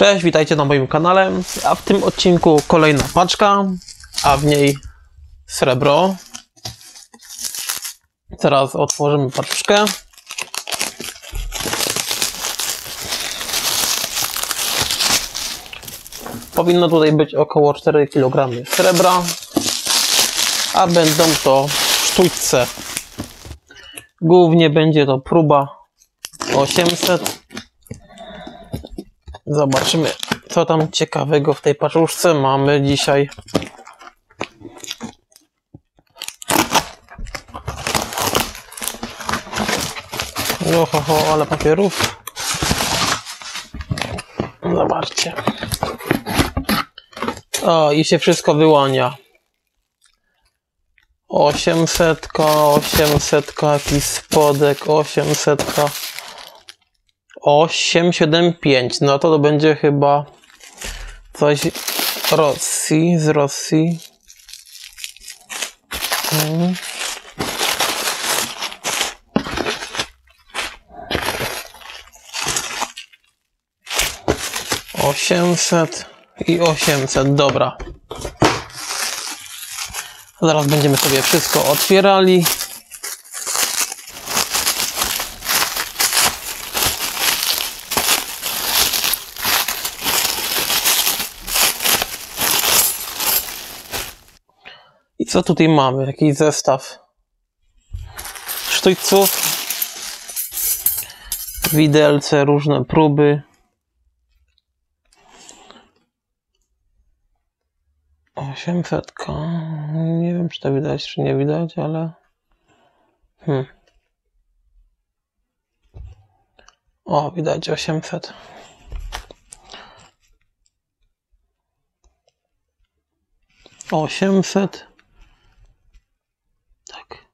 Cześć, witajcie na moim kanale, a w tym odcinku kolejna paczka, a w niej srebro. Teraz otworzymy paczkę. Powinno tutaj być około 4 kg srebra, a będą to sztućce. Głównie będzie to próba 800. Zobaczymy, co tam ciekawego w tej paczuszce mamy dzisiaj. Oho, ale papierów. Zobaczcie. O, i się wszystko wyłania. 800, jakiś spodek, 800. 875, no to będzie chyba coś z Rosji. 800 i 800, dobra. Zaraz będziemy sobie wszystko otwierali. I co tutaj mamy? Jakiś zestaw sztućców, widelce, różne próby. 800. Nie wiem, czy to widać, czy nie widać, ale... O, widać 800. Tak.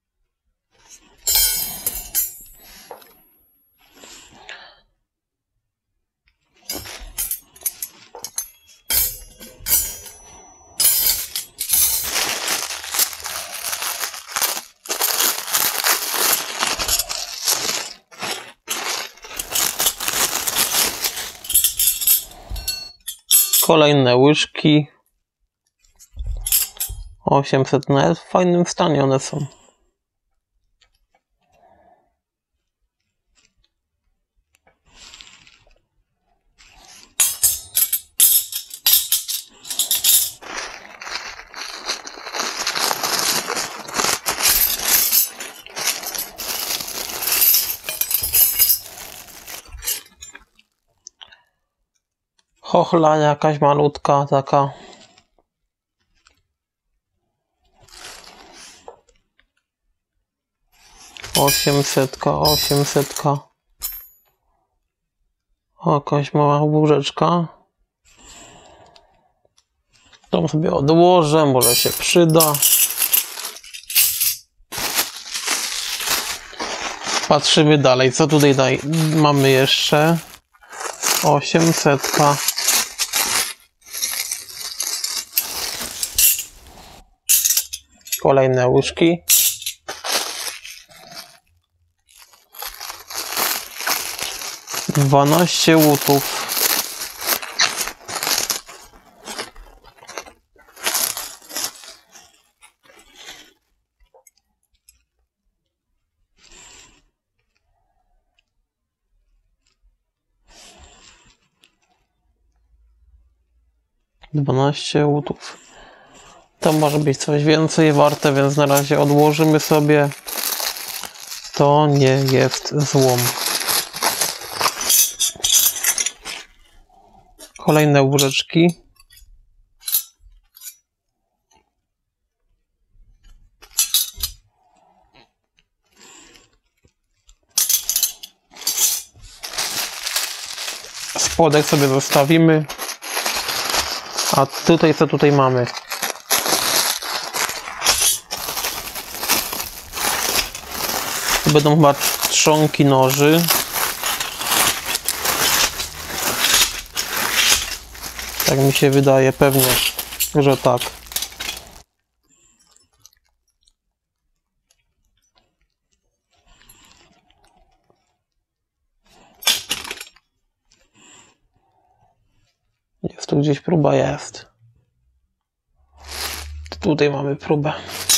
Kolejne łyżki. 800, nawet w fajnym stanie one są. Chochla jakaś malutka taka. Osiemsetka. Jakaś mała łyżeczka. Tą sobie odłożę, może się przyda. Patrzymy dalej, co tutaj mamy jeszcze. 800. Kolejne łyżki. 12 łutów. To może być coś więcej warte, więc na razie odłożymy sobie. To nie jest złom. Kolejne łyżeczki. Spodek sobie zostawimy. A tutaj co tutaj mamy? Tu będą chyba trzonki noży. Tak mi się wydaje, pewnie, że tak. tu gdzieś próba jest. Tutaj mamy próbę.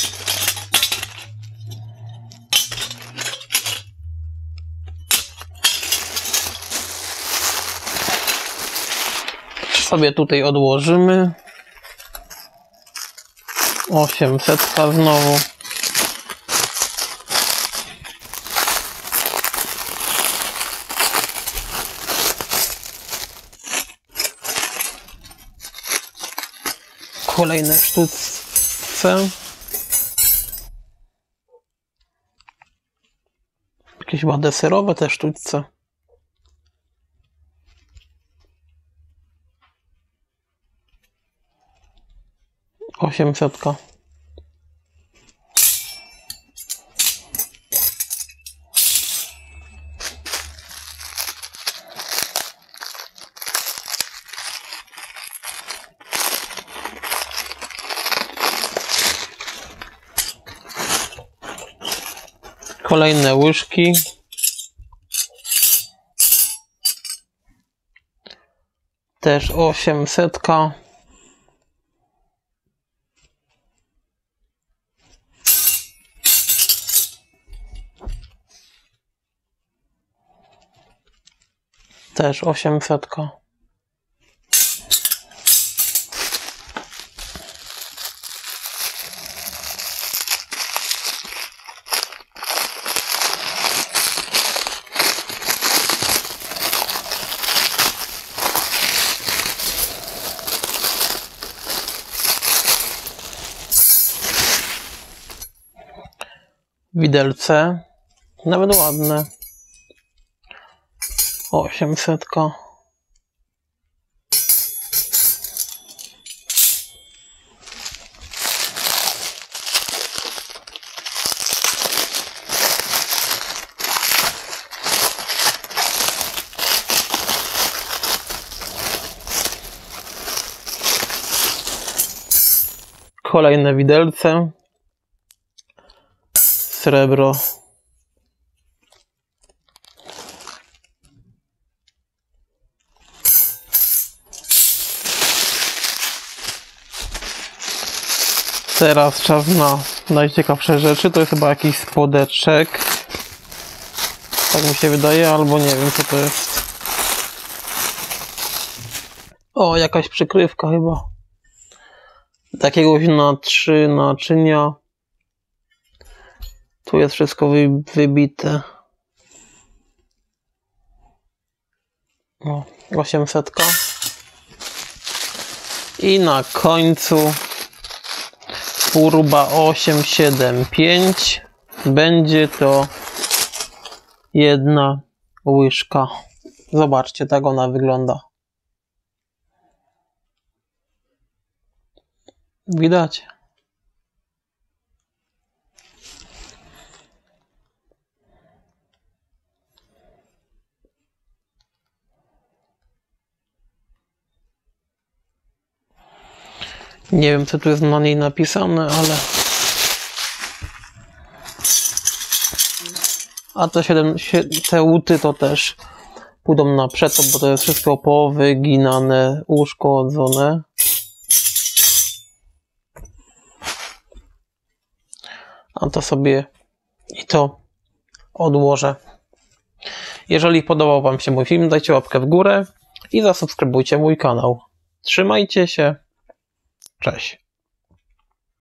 Sobie tutaj odłożymy. 800 znowu. Kolejne sztuczce. Jakieś chyba deserowe te sztuczce. Osiemsetka. Kolejne łyżki. Też 800. Też 800. Widelce, nawet ładne. 800. Kolejne widelce. Srebro. Teraz czas na najciekawsze rzeczy. To jest chyba jakiś spodeczek. Tak mi się wydaje, albo nie wiem co to jest. O, jakaś przykrywka chyba. Takiegoś na 3 naczynia. Tu jest wszystko wybite. O, 800. I na końcu próba 875. Będzie to jedna łyżka. Zobaczcie, tak ona wygląda. Widać? Nie wiem, co tu jest na niej napisane, ale... A te łuty to też pójdą na przetop, bo to jest wszystko powyginane, uszkodzone. A to sobie i to odłożę. Jeżeli podobał Wam się mój film, dajcie łapkę w górę i zasubskrybujcie mój kanał. Trzymajcie się. Cześć.